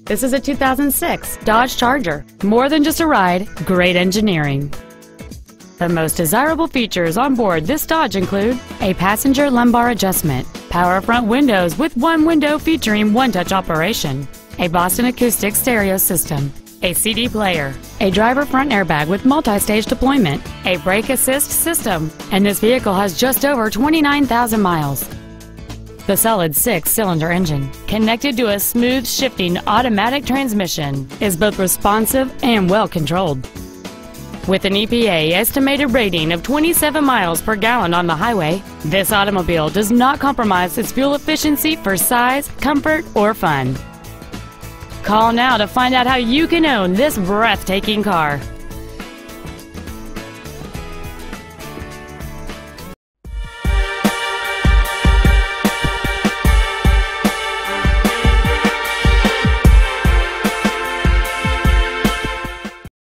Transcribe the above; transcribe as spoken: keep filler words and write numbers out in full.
This is a two thousand six Dodge Charger. More than just a ride, great engineering. The most desirable features on board this Dodge include a passenger lumbar adjustment, power front windows with one window featuring one-touch operation, a Boston Acoustics stereo system, a C D player, a driver front airbag with multi-stage deployment, a brake assist system, and this vehicle has just over twenty-nine thousand miles. The solid six-cylinder engine, connected to a smooth shifting automatic transmission, is both responsive and well-controlled. With an E P A estimated rating of twenty-seven miles per gallon on the highway, this automobile does not compromise its fuel efficiency for size, comfort, or fun. Call now to find out how you can own this breathtaking car.